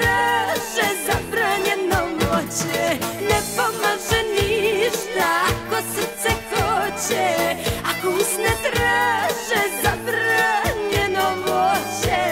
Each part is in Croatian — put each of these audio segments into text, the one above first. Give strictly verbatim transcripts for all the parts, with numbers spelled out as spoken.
traže zabranjeno moće, ne pomaže ništa ako srce hoće, ako usne traže zabranjeno moće.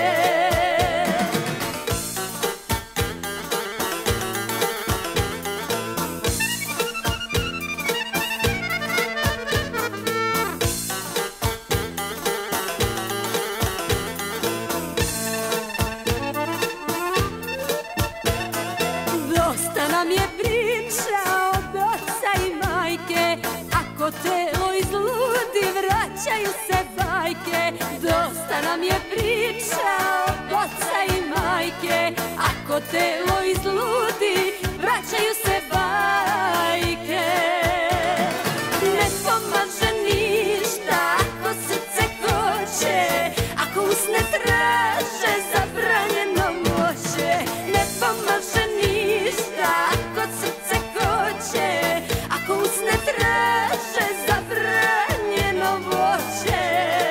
Dosta nam je priča od oca i majke, ako telo izludi vraćaju se bajke. Dosta nam je priča od oca i majke, ako telo izludi vraćaju se bajke. Ne pomaže ništa ako srce hoće, ako usne traže zabranjeno moće, ne pomaže ništa ako srce hoće, ako usne traže zabranjeno moće.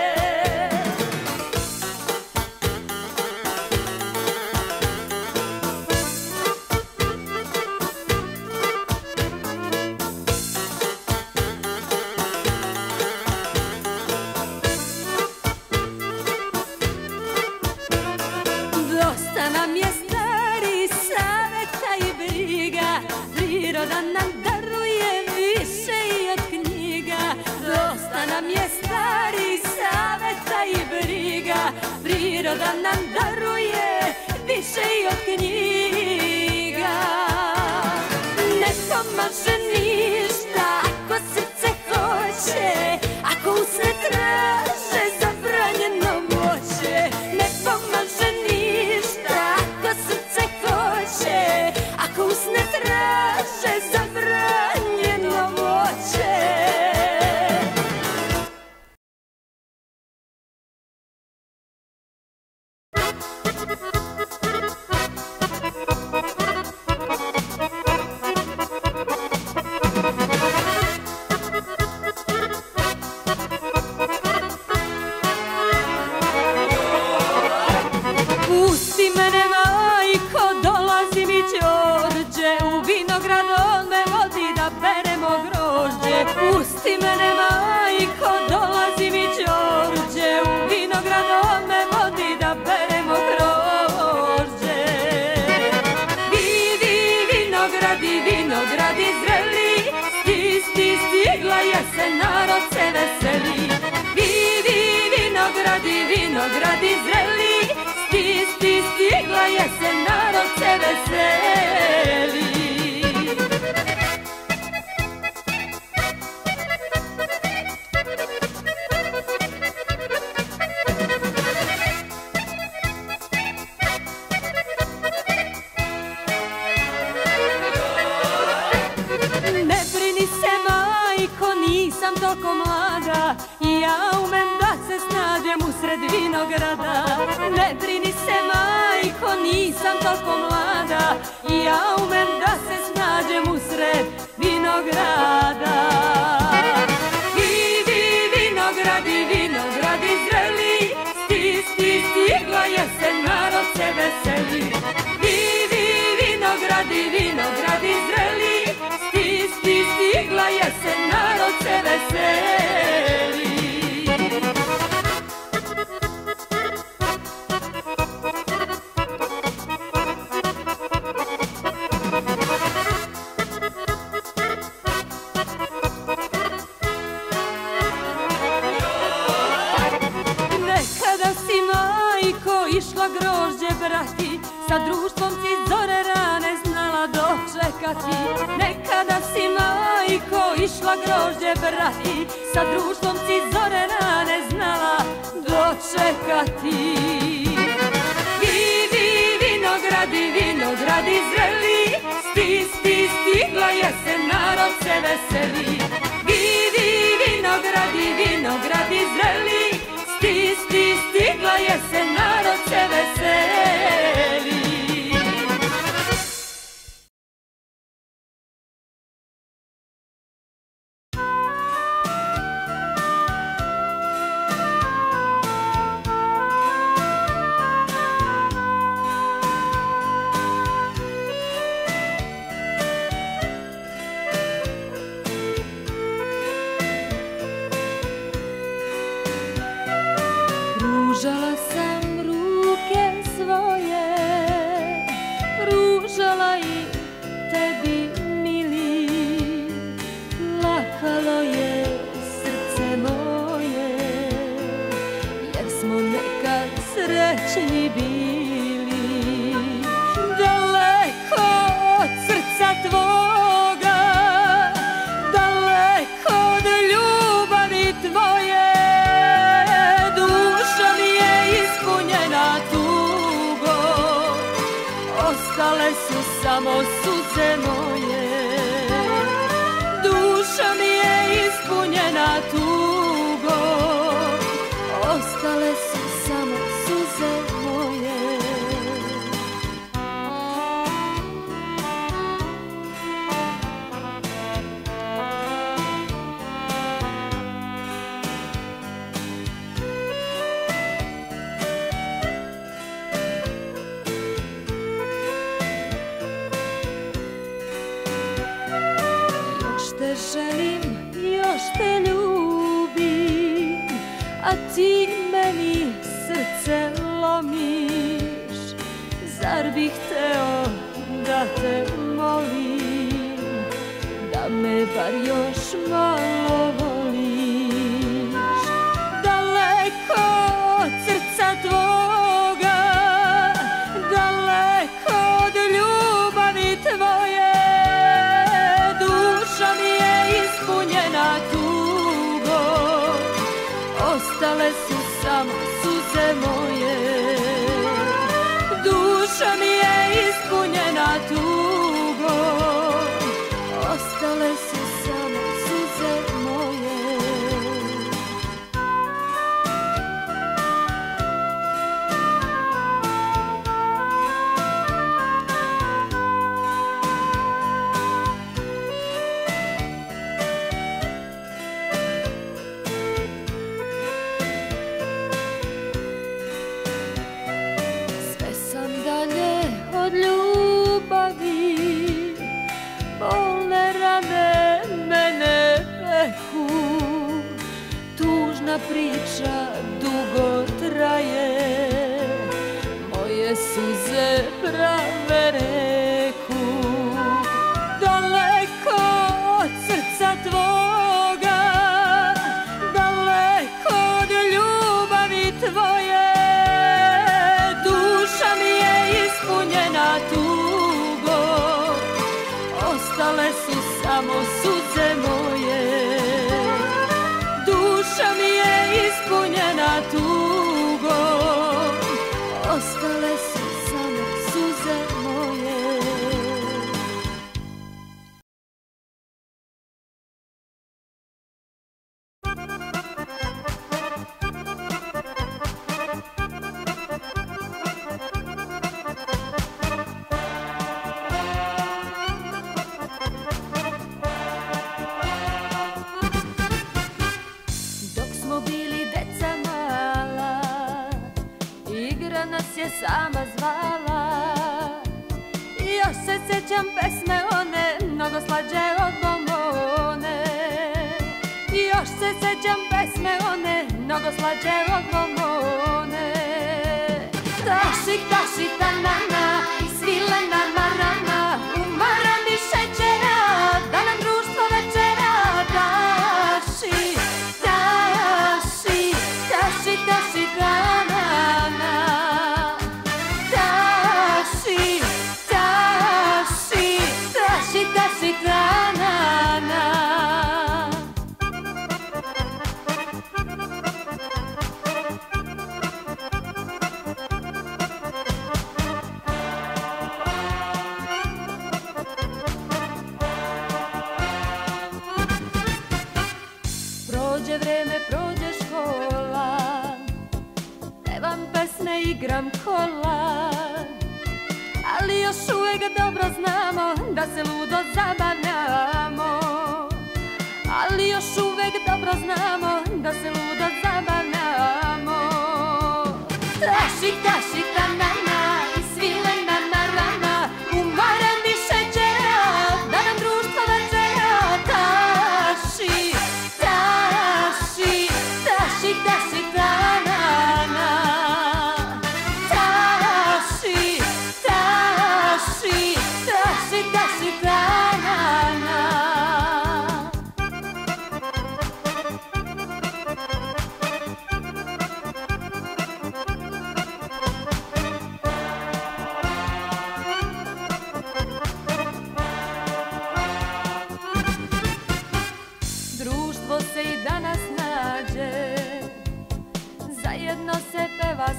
Dosta nam je stari saveta i briga, priroda nam daruje više i od knjiga. Dosta nam je stari saveta i briga, priroda nam daruje više i od knjiga. Ne pomaže ništa ako srce hoće, ako usne traže zabranjeno moće, ne pomaže ništa ako srce hoće, ako usne traže zabranjeno moće. Pusti mene, majko, dolazi mi Đorđe, u vinograd on me vodi da beremo grožđe. Pusti mene, majko, dolazi mi Đorđe, u vinograd on me vodi da beremo grožđe. Vidi vinogradi, vinogradi zreli, sti, sti, stigla jesen, narod se veseli. Vidi vinogradi, vinogradi zreli, sti, sti, stigla jesen, narod se veseli. Ne brini se, majko, nisam toliko mlada, ja umem da se snađem usred vinograda. Ne brini se, majko, nisam toliko mlada, ja umem da se snađem usred vinograda. Vidi vinogradi, vinogradi zreli, sti, sti, stigla jesen, narod se veseli. Vidi vinogradi, vinogradi zreli, sti, sti, stigla jesen, narod se veseli. Nekada si, majko, išla grožđe brati, sa društvom si zore rane znala dočekati. Nekada si, majko, išla grožđe brati, sa društvom si zore rane znala dočekati. Vidi vinogradi, vinogradi zreli, sti, sti, stigla jesen, narod se veseli. Vidi vinogradi, vinogradi zreli, sti, sti, stigla jesen, narod se veseli. slušala i tebi mili, plakalo je srce moje, jer smo nekad srećni bili. Daleko od srca tvoga, daleko od ljubavi tvoje, duša mi je ispunjena tugom, ostale su samo suze moje. Duša mi je ispunjena tugom, ostale su samo suze moje. Te želim, još te ljubim, a ti meni srce lomiš. Zar bih hteo da te molim, da me bar još malo voliš? Daleko od srca tvoga, daleko od ljubavi tvoje, duša mi je ispunjena tugom, ostale su samo suze moje. Duša mi je ispunjena tugom, ostale su samo suze moje. Od ljubavi bolne rane mene peku, tužna priča dugo traje, moje suze prave reku. Daleko od srca tvoga, daleko od ljubavi tvoje, duša mi je ispunjena tugom, ostale su samo suze moje. Duša mi je ispunjena tugom, ostale su samo suze moje. Nas je sama zvala, još se sjećam pesme one, mnogo slađe od bombone. Još se sjećam pesme one, mnogo slađe od bombone. Tašik, tašik, tanana, svilena marana, umara mi šećera, da nam društvo večera. Taši, taši, taši, taši, tanana. Prođe vreme, prođe škola, pevam pesme, igram kola, ali još uvek dobro znamo da se ludo zabavljamo. Ali još uvek dobro znamo da se ludo zabavljamo. Tašik, tašik, tanana, svilena marana, umara mi šećera, da nam društvo večera. Taši, taši, tašik, tašik, tanana, taši, taši,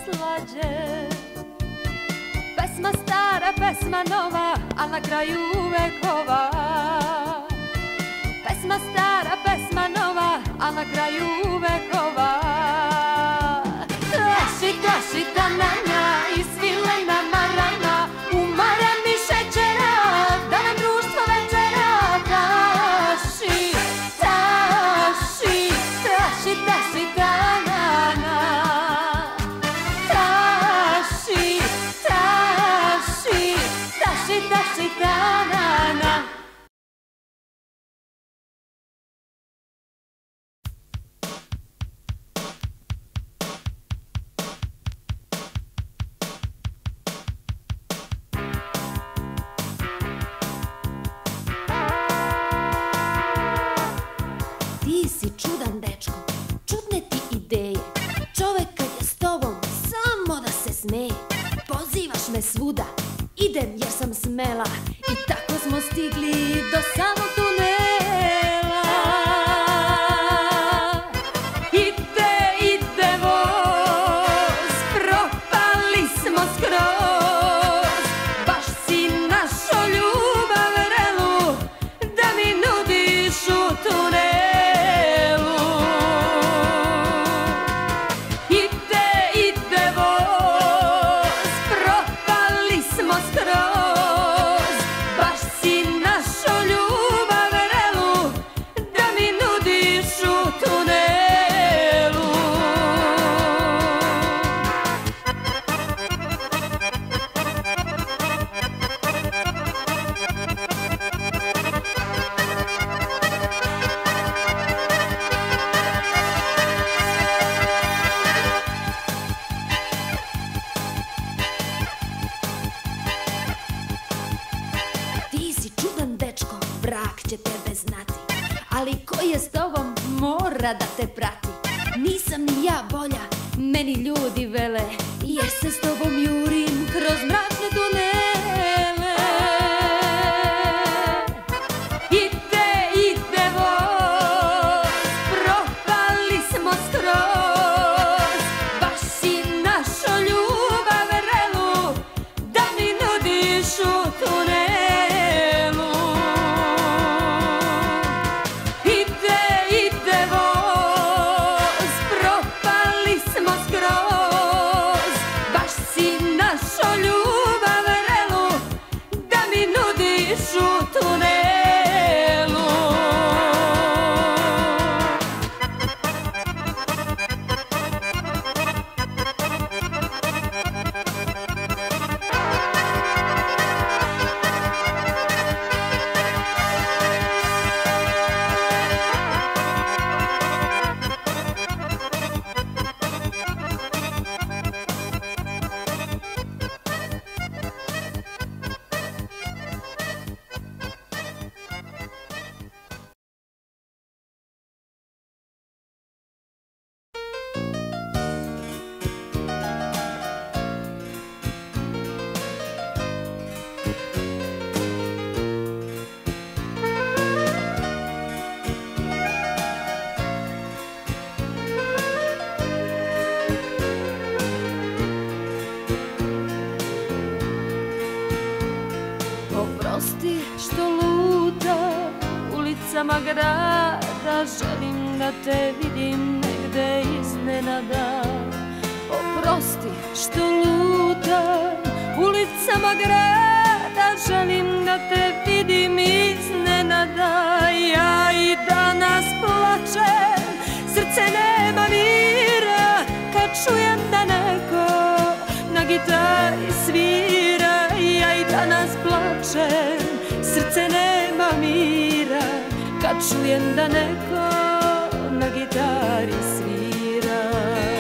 slađe. Pesma stara, pesma nova, a na kraju uvek ova. Pesma stara, pesma nova, a na kraju uvek ova. Traši, traši, tananja i svilena marama, umara mi šećera, da nam društvo večera. Traši, traši, traši, traši, tanana. Traši, traši, traši, traši, tanana. Čudan dečko, čudne ti ideje. Čovek kad je s tobom, samo da se smeje. Pozivaš me svuda, idem jer sam smela. I tako smo stigli do samog tunela. Ide, ide voz, propali smo skroz. Baš si našo ljubav vrelu, da mi nudiš u tunelu. Će tebe znati, ali ko je s tobom mora da te prati. Nisam ni ja bolja, meni ljudi vele, jer se s tobom jurim kroz mračne tunele. Ide, ide voz, propali smo skroz. Baš si našo ljubav vrelu, da mi nudiš u tunelu. Oprosti što lutam ulicama grada, želim da te vidim negde iznenada. Oprosti što lutam ulicama grada, želim da te vidim iznenada. Ja i danas plačem, srce nema mira, kad čujem da neko na gitari svira. Ja i danas plačem, srce nema mira, kad čujem da neko na gitari svira.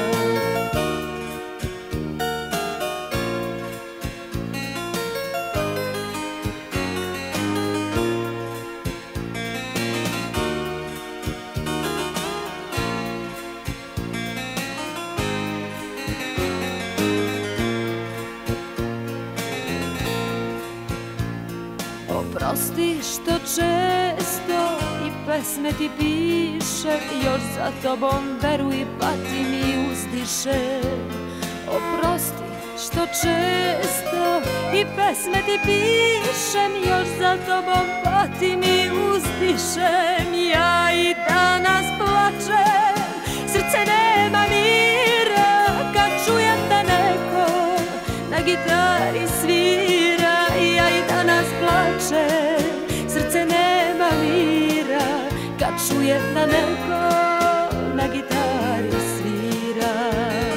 Oprosti što često i pesme ti piše, još za tobom veruj, patim i uzdiše. Oprosti što često i pesme ti pišem, još za tobom patim i uzdišem. Ja i danas plačem, srce nema mira, kad čujem da neko na gitari svira. Ja i danas plačem, srce nema mira, kad čujem da neko na gitari svira.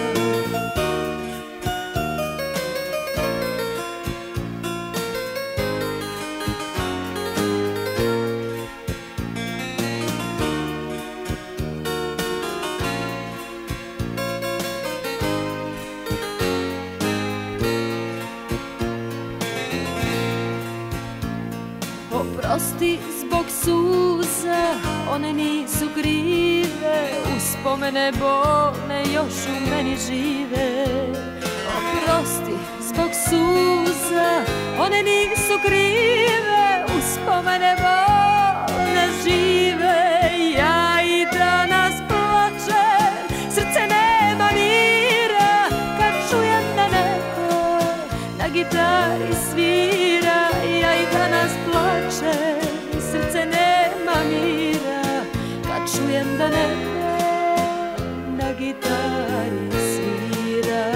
Oprosti zbog suza, one nisu krive, uspomene bolne još u meni žive. Oprosti zbog suza, one nisu krive, uspomene bolne žive. Ja i danas plačem, srce nema mira, kad čujem da neko na gitari svira. Ja i danas plačem, srce nema mira, kad čujem da neko na gitari svira.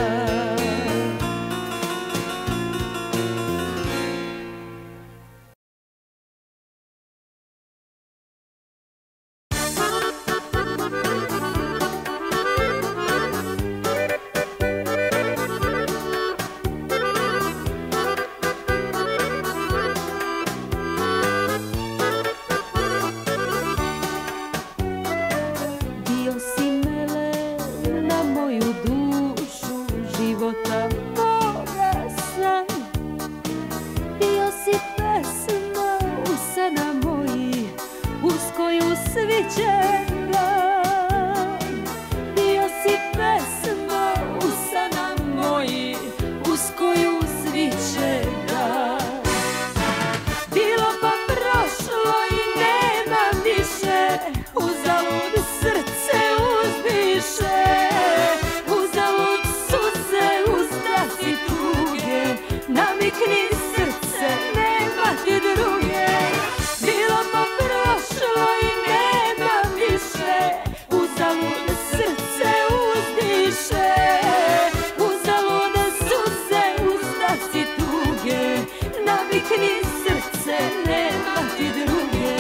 Bio si pesma usana moji, uz koju sviće dan. Bilo pa prošlo i nema više, uzalud srce uzdiše. Uzalud suze, uzdasi tuge, namikni srce, nema ti druge. Bilo pa prošlo i nema više, uzalud srce uzdiše. Uzalud suze, uzdasi tuge, navikni srce, nema ti druge.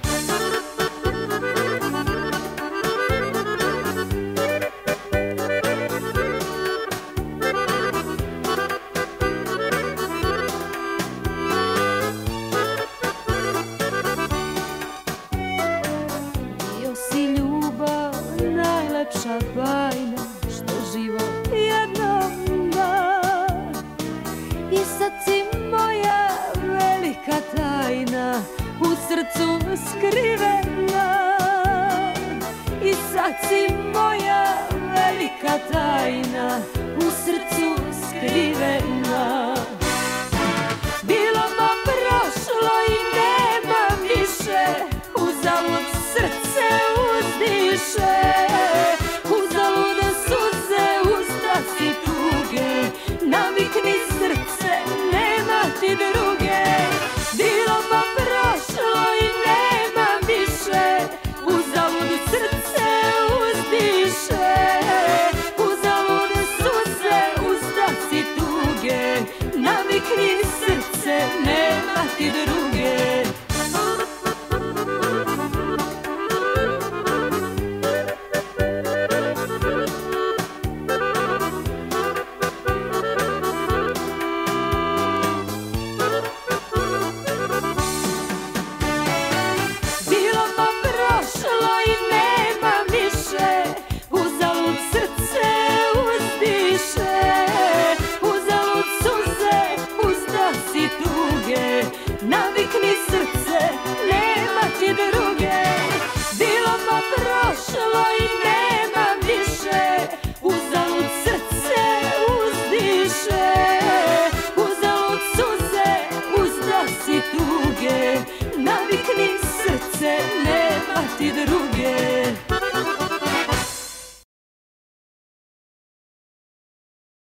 Najlepša bajna što život jednom da. I sad si moja velika tajna, u srcu skrivena. I sad si moja velika tajna, u srcu skrivena. Bilo pa prošlo i nema više, uzalud srce uzdiše. Uzalud suze, uzdasi tuge, navikni srce, nema ti druge. Bilo pa prošlo i nema više, uzalud srce uzdiše. Uzalud suze, uzdasi tuge, navikni srce, nema ti druge. Navikni srce, nema ti druge. Bilo pa prošlo i nema više, uzalud srce uzdiše. Uzalud suze, uzdasi tuge, navikni srce, nema ti druge.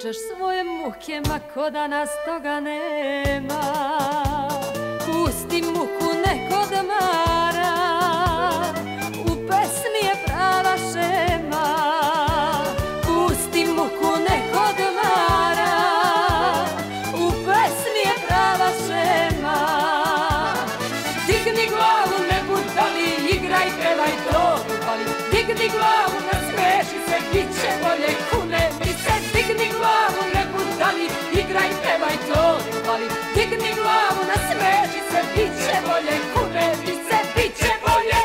ispričaš svoje muke, ma ko da nas toga nema. Pusti muku, neko odmara, u pesmi je prava šema. Pusti muku, neko odmara, u pesmi je prava šema. Digni glavu, ne budali, igraj, pevaj, to upali. Digni glavu, nasmeši se, bit će bolje, kune mi se. Digni glavu, ne budali, igraj, pevaj, to upali. Digni glavu, nasmeši se, bit će bolje, kune mi se, bit će bolje.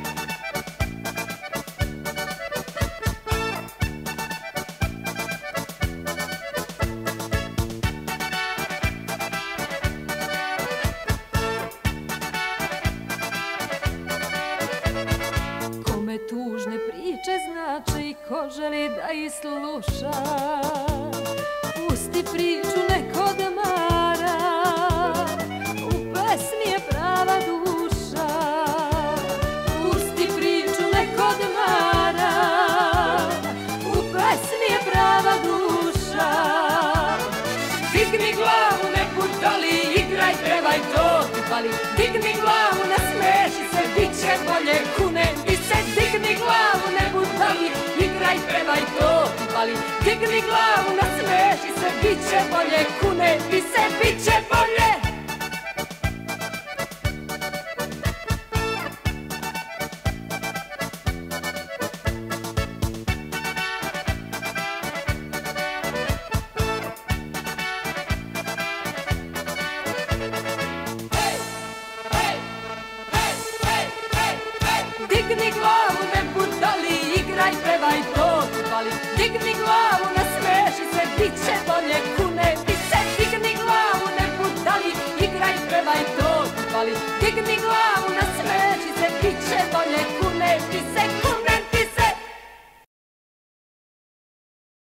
Kome tužne priče znače i ko želi da ih sluša, pusti priču, nek odmara, u pesmi je prava duša. Pusti priču, nek odmara, u pesmi je prava duša. Digni glavu, ne budali, igraj, pevaj, to upali. Digni glavu, nasmeši se, bit će bolje, kune mi se. Digni glavu, ne budali, igraj, pevaj, to upali. Digni glavu, nasmeši se, bit će bolje, kune mi se, bit će bolje.